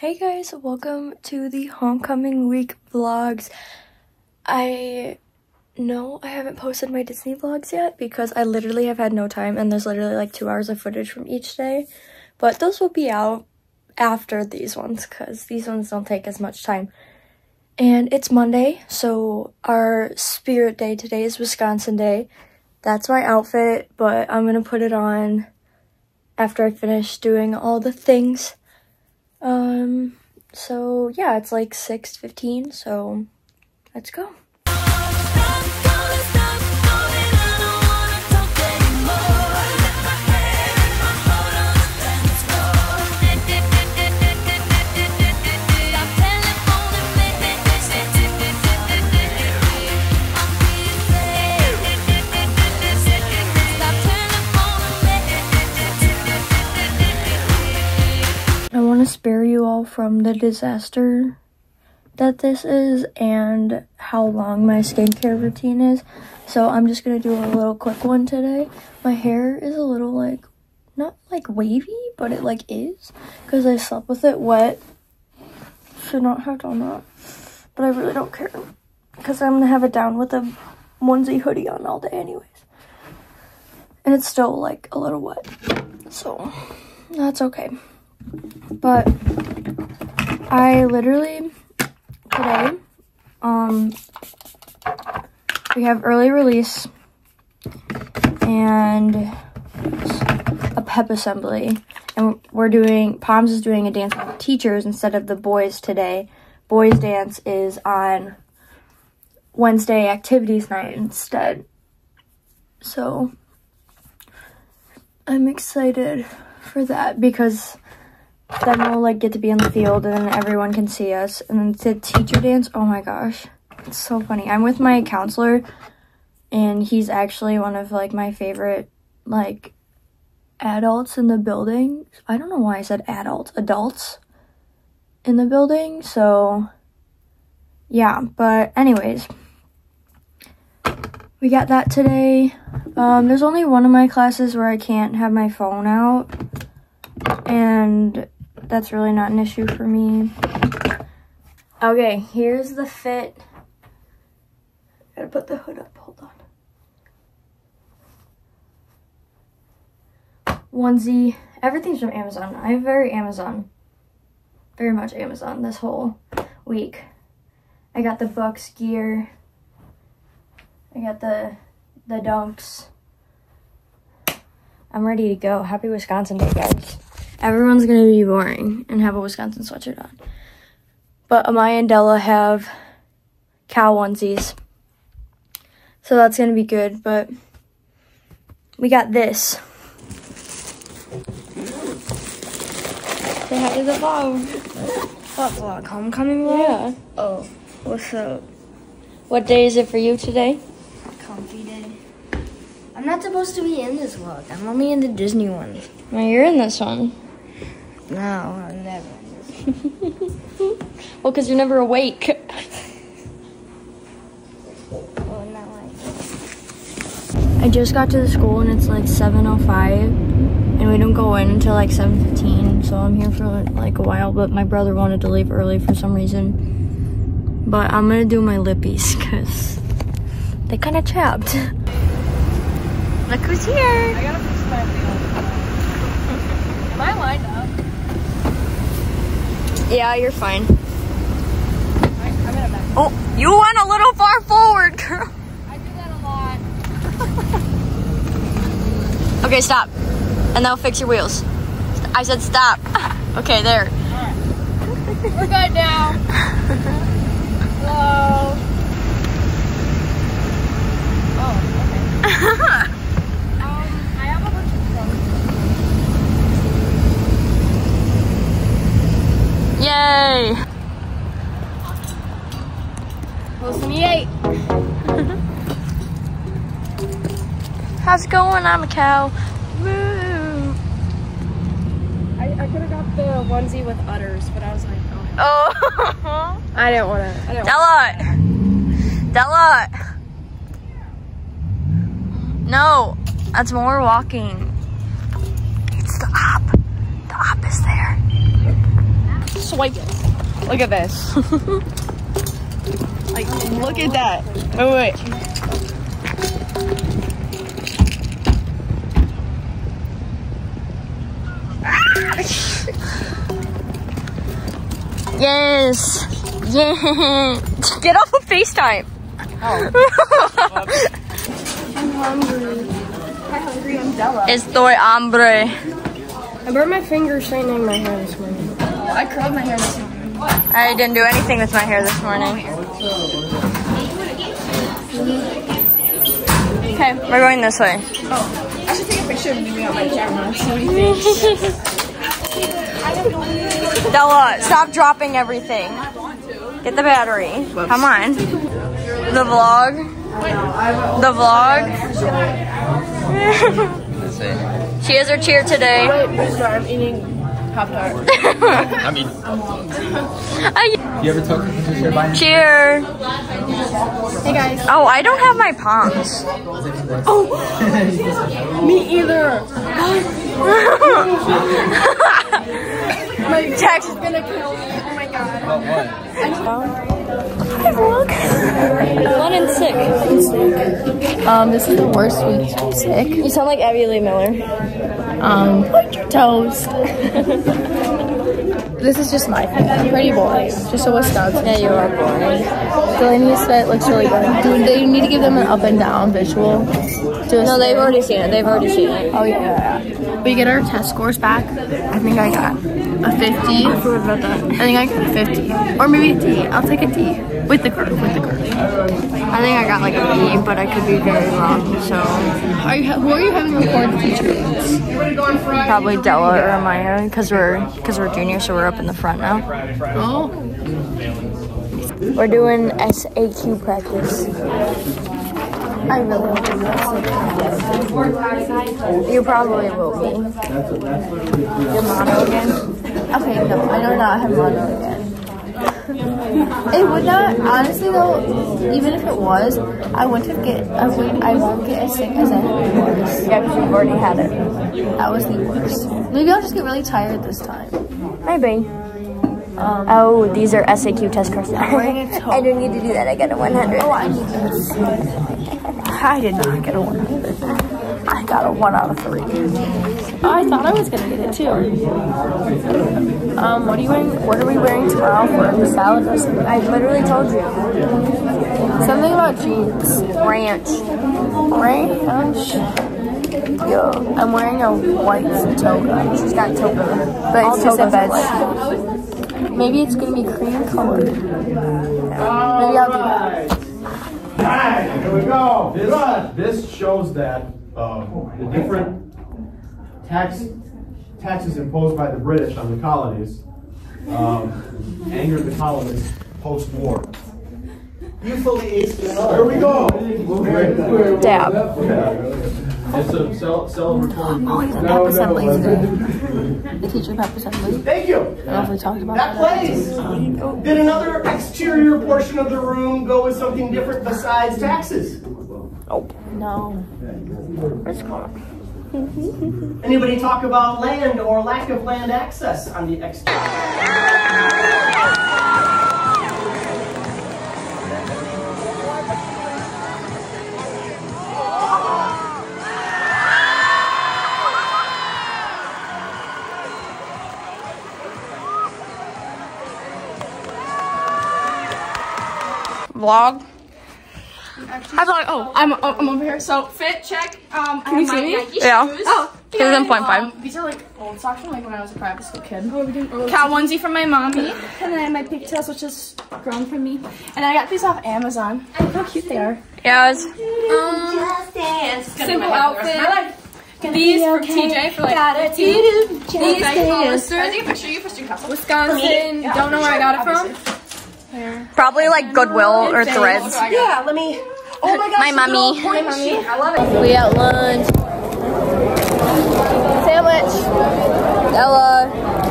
Hey guys, welcome to the homecoming week vlogs. I know I haven't posted my Disney vlogs yet because I literally have had no time and there's literally like 2 hours of footage from each day. But those will be out after these ones because these ones don't take as much time. And it's Monday, so our spirit day today is Wisconsin Day. That's my outfit, but I'm gonna put it on after I finish doing all the things. So yeah, it's like 6:15, so let's go. I want to spare you all from the disaster that this is and how long my skincare routine is. So I'm just going to do a little quick one today. My hair is a little like, not like wavy, but it like is. Because I slept with it wet. Should not have done that. But I really don't care. Because I'm going to have it down with a onesie hoodie on all day anyways. And it's still like a little wet. So that's okay. But I literally today we have early release and a pep assembly, and we're doing Palms is doing a dance with teachers instead of the boys today. Boys dance is on Wednesday activities night instead. So I'm excited for that because then we'll like get to be in the field and then everyone can see us. And then the teacher dance, oh my gosh, it's so funny. I'm with my counselor and he's actually one of like my favorite like adults in the building. I don't know why I said adults in the building. So yeah, but anyways, we got that today. There's only one of my classes where I can't have my phone out, and that's really not an issue for me. Okay, here's the fit. Gotta put the hood up, hold on. Onesie, everything's from Amazon. I'm very much Amazon this whole week. I got the Bucks gear. I got the Dunks. I'm ready to go. Happy Wisconsin Day, guys. Everyone's gonna be boring and have a Wisconsin sweatshirt on. But Amaya and Della have cow onesies. So that's gonna be good, but we got this. Say hi to the vlog. What vlog? Homecoming vlog? Yeah. Oh, what's up? What day is it for you today? Comfy day. I'm not supposed to be in this vlog. I'm only in the Disney one. Well, you're in this one. No, I'm never in this. Well, because you're never awake. Well, not like. I just got to the school and it's like 7:05 and we don't go in until like 7:15, so I'm here for like a while, but my brother wanted to leave early for some reason. But I'm gonna do my lippies because they kind of chapped. Look who's here! I gotta fix my wheel. Am I lined up? Yeah, you're fine. I'm in a back. Oh, you went a little far forward, girl. I do that a lot. Okay, stop. And that'll fix your wheels. I said stop. Okay, there. Alright. We're good now. Hello. Oh, okay. I have a bunch of stuff. Yay! Close to me 8. How's it going? I'm a cow. Woo! I could have got the onesie with udders, but I was like, oh. Oh! I didn't want to. Della! No, that's more walking. It's the op. The op is there. Swipe it. Look at this. Like, look at that. Oh, wait. Yes. Yeah. Get off of FaceTime. Oh. I'm hungry. I'm hungry. I'm Della. Estoy hambre. I burned my finger straightening my hair this morning. I curled my hair this morning. I didn't do anything with my hair this morning. Okay, we're going this way. Oh, I should take a picture of me on my camera. So what do you think? Della, stop dropping everything. Get the battery. Come on. The vlog. The vlog. She has her cheer today. I'm eating Pop-Tart. I mean, you ever took pictures here by Cheer. Hey guys. Oh, I don't have my palms. Me either. My text is Gonna kill me. Oh my god. about what? Hi vlog. Fun and sick. This is the worst week to be sick. You sound like Abby Lee Miller. Point your toes. This is just my thing. I'm pretty boring. Just a Wisconsin. Yeah, you are boring. Delaney's fit looks really good. Do they need to give them an up and down visual? No, they've already seen it. They've already seen it. Oh yeah. We get our test scores back. I think I got a 50. I forgot about that. I think I got a 50. Or maybe a D. I'll take a D. With the curve, with the curve. I think I got like a B, but I could be very wrong. So Who are you having record the teacher meetings? probably Della or Maya, because we're juniors, so we're up in the front now. Oh. We're doing SAQ practice. I really want to do that. You probably will be. Your mono again? Okay, no, I do not have mono again. It would not, honestly though, even if it was, I won't get as sick as I was. Yeah, because you've already had it. That was the worst. Maybe I'll just get really tired this time. Maybe. Oh, these are SAQ test scores. wearing a toe. I don't need to do that. I got a 100. Oh, I need this. I did not get a 100. I got a 1 out of 3. I thought I was gonna get it too. What are you wearing? What are we wearing tomorrow for the salad recipe? I literally told you. Something about jeans. Ranch. Ranch. Yo, I'm wearing a white toga. She's got toga. But All it's just a togas are veg. Maybe it's gonna be cream colored. Maybe I'll do that. Alright, here we go. This shows that the different taxes imposed by the British on the colonies angered the colonists post-war. You fully aced it. Here we go. Dab. It's a cell recording. Oh, he's a pep assembly today. The teacher pep assembly. Thank you. I don't know if we talked about That plays. Did another exterior portion of the room go with something different besides taxes? No. Where's it going? Anybody talk about land or lack of land access on the exterior? Vlog. I'm like, oh, I'm over here. So fit check. Can you see me? Yeah. Oh, Here's 1.5. These are like old socks from like when I was a private school kid. Oh, we didn't. Cat onesie from my mommy, and then my pigtails, which is grown from me. And I got these off Amazon. Look how cute they are. Yes. Simple outfit. These for TJ for like 15. These Hollister. I think a picture of you for Student Council. Wisconsin. Don't know where I got it from. Probably like Goodwill or Threads. Yeah, let me. Oh my gosh. My mommy. My mommy. I love it. We at lunch. Sandwich. Della.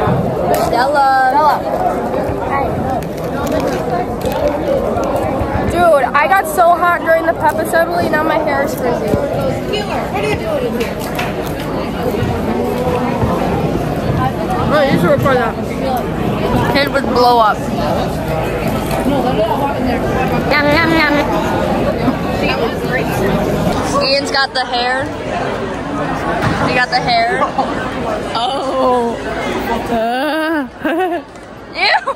Dude, I got so hot during the pep assembly, now my hair is frizzy. What are you doing in here? Oh, you should record that. Kid would blow up. Yum, yum, yum. Ian's got the hair. You got the hair. Oh. Ew.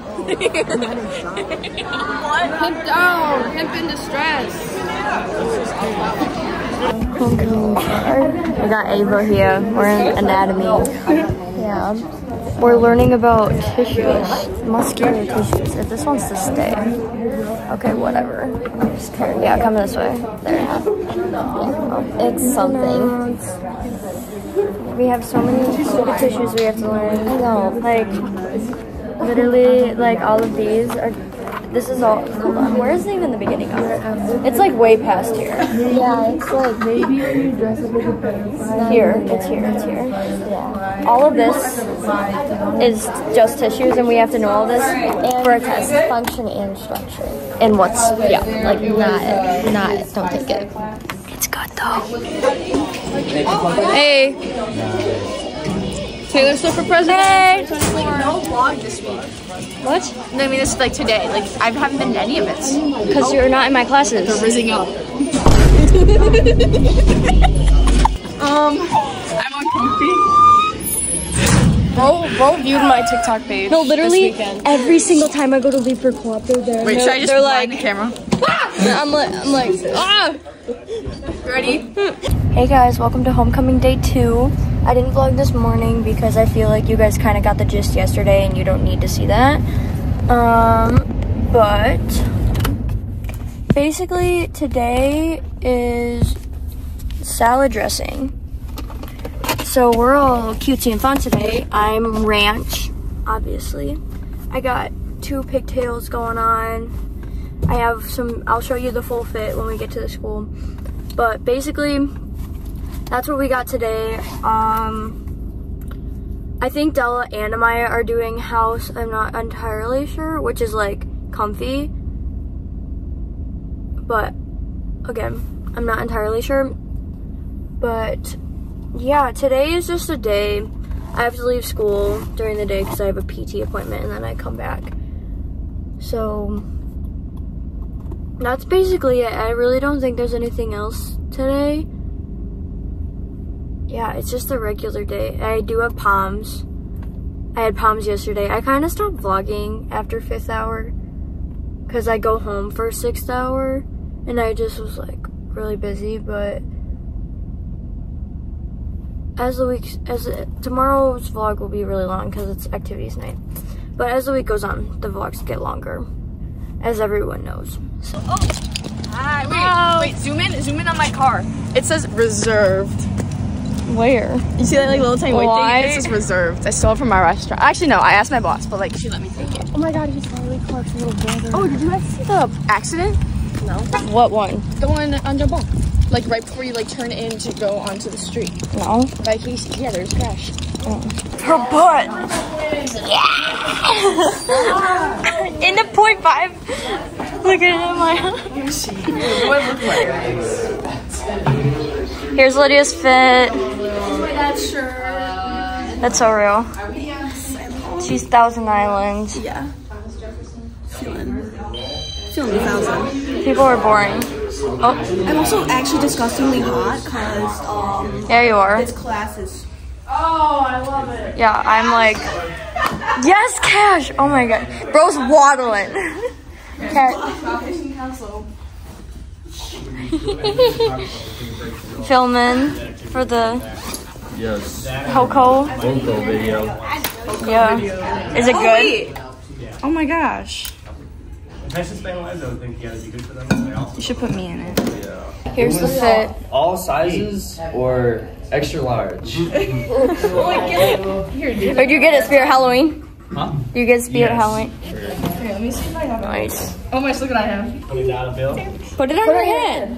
What? Hemp down. Hemp in distress. We got Ava here. We're in anatomy. Yeah. We're learning about tissues, muscular tissues. If this wants to stay. Okay, whatever. Yeah, come this way. There. Yeah. It's something. We have so many stupid tissues we have to learn. I know. Like, literally, like, all of these are... This is all... Hold on. Where is even the beginning of it? It's, like, way past here. Yeah, it's, like... Maybe you dress up as a butterfly. Here. It's here. It's here. Yeah. All of this is just tissues, and we have to know all this for a test. Function and structure. And what's... Yeah. Like, not... Don't take it. It's good, though. Hey. Taylor Swift for president. Hey. No vlog this week. What? No, I mean, this is like today. Like, I haven't been to any of it. Because you're not in my classes. They're rizzing up. I'm on Comfy. Bro viewed my TikTok page. No, literally, this weekend. every single time I go to leave for co-op, they're there. Wait, should I just blind the camera? I'm like, ah! Ready? Hey guys, welcome to homecoming day 2. I didn't vlog this morning because I feel like you guys kind of got the gist yesterday and you don't need to see that. But basically today is salad dressing. So we're all cutesy and fun today. I'm ranch, obviously. I got 2 pigtails going on. I have some, I'll show you the full fit when we get to the school. But basically, that's what we got today. I think Della and Amaya are doing house. I'm not entirely sure, which is like comfy. But again, I'm not entirely sure. But yeah, today is just a day. I have to leave school during the day because I have a PT appointment and then I come back. So that's basically it. I really don't think there's anything else today. Yeah, it's just a regular day. I do have POMs. I had POMs yesterday. I kind of stopped vlogging after 5th hour because I go home for 6th hour and I just was like really busy. But tomorrow's vlog will be really long because it's activities night. But as the week goes on, the vlogs get longer, as everyone knows. So, Hi, wait, zoom in on my car. It says reserved. Where? You see that like little tiny white Why? thing? It says reserved. I stole it from my restaurant. Actually, no, I asked my boss, but like she let me take it. Oh my god, he's Riley Clark's little brother. Oh, did you guys see the accident? No. What one? The one on Jambon. Like right before you like turn in to go onto the street. No. By Casey. Yeah, there's a crash. Her butt! In the 0.5. Look at him. What it look like? Here's Lydia's fit. That shirt. That's so real. She's Thousand Island. Yeah. Feeling 1,000. People are boring. Oh, I'm also actually disgustingly hot because there you are. this class is. Yeah, I'm like, yes, Cash. Oh my god, bro's waddling. Filming for the Coco video. Yeah. Is it good? Oh my gosh. You should put me in it. Here's the fit. All sizes or extra large? Or do you get it Spirit Halloween? Huh? Do you get Spirit Halloween? Okay, let me see if I have it. Nice. Oh my, look what I have. Put it on your head.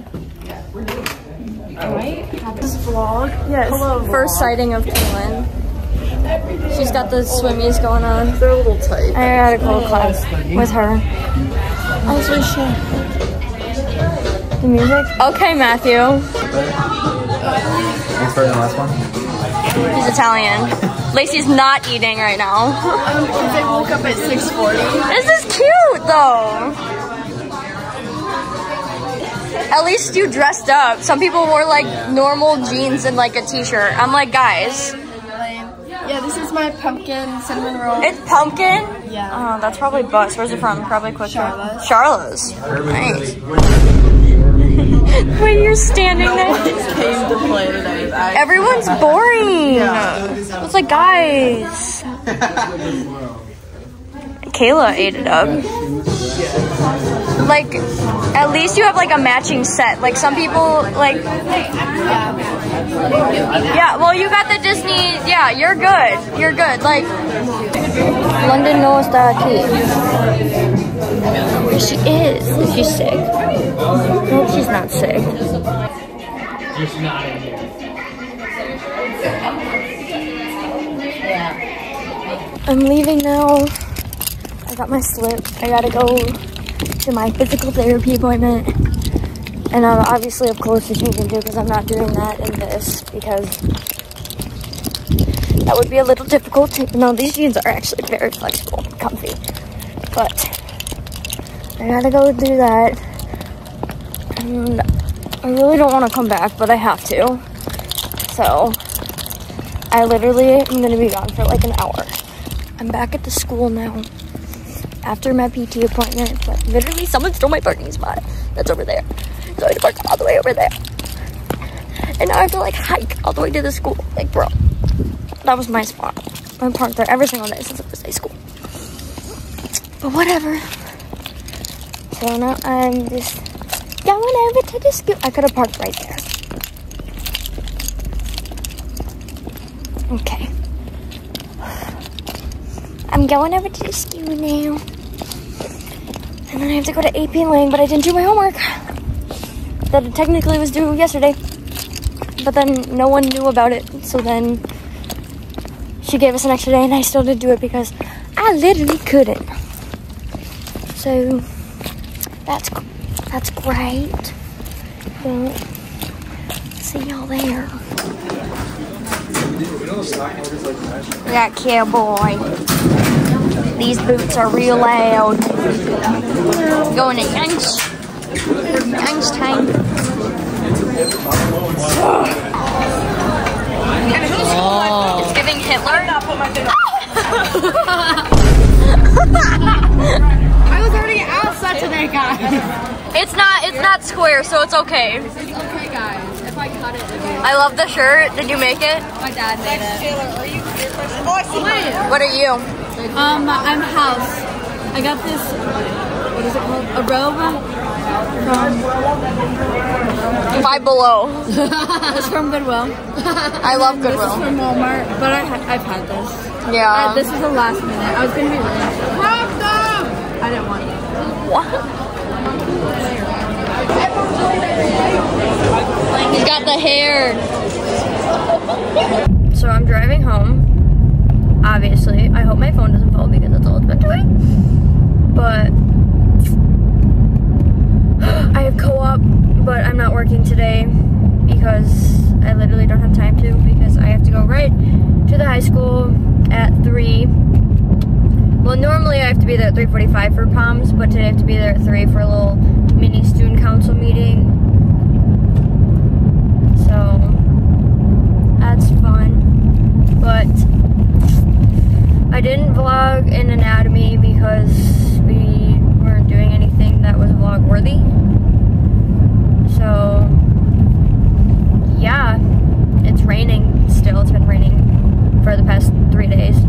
This vlog. Yes. Hello, first sighting of Kaylin. She's got the swimmies going on. They're a little tight. I had a cool class with her. I was really sure. The music? Okay, Matthew. What's better than the last one? He's Italian. Lacey's not eating right now. They woke up at 6:40. This is cute though. At least you dressed up. Some people wore like normal jeans and like a t-shirt. I'm like, guys. Yeah, this is my pumpkin cinnamon roll. It's pumpkin? Yeah. Oh, that's probably Bus. Where's it from? Probably Quick Trip. Charlotte's. Nice. When you're standing there. Came to play today. Everyone's boring. It's like, guys. Kayla ate it up. Like, at least you have like a matching set. Like some people like. Yeah, well, you got the Disney. Yeah, you're good. You're good. Like London knows that key. She is. Is she sick? No, she's not sick. Just not in here. I'm leaving now. I got my slip. I gotta go to my physical therapy appointment. And obviously of closest you can do because I'm not doing that in this because that would be a little difficult. Even though these jeans are actually very flexible and comfy. But I gotta go do that. And I really don't want to come back, but I have to. So I literally am gonna be gone for like an hour. I'm back at the school now after my PT appointment, but literally someone stole my parking spot. That's over there. So I had to park all the way over there. And now I have to like hike all the way to the school. Like, bro, that was my spot. I parked there every single day since it was high school. But whatever. So now I'm just going over to the school. I could have parked right there. Okay. I'm going over to the school now. And then I have to go to AP Lang, but I didn't do my homework. That it technically was due yesterday. But then no one knew about it. So then she gave us an extra day and I still didn't do it because I literally couldn't. So that's great. Well, see y'all there. We got Cowboy. These boots are real loud. Going to Youngstown. It's giving Hitler. I was already outside today, guys. It's not square, so it's okay. It's okay, guys. If I cut it, I love the shirt. Did you make it? my dad made it. What are you? I'm House. I got this, what is it called? A robe from Five Below. it's from Goodwill. I love This is Goodwill. from Walmart, but I've had this. Yeah. This was the last minute. I was gonna be late. I didn't want it. What? He's got the hair. So I'm driving home. Obviously, I hope my phone doesn't fall because that's all it's been doing. But I have co-op, but I'm not working today because I literally don't have time to because I have to go right to the high school at 3. Well, normally I have to be there at 3:45 for POMS, but today I have to be there at 3 for a little mini student council meeting. So that's fun. But I didn't vlog in anatomy because we weren't doing anything that was vlog worthy. So yeah, it's raining still. It's been raining for the past 3 days.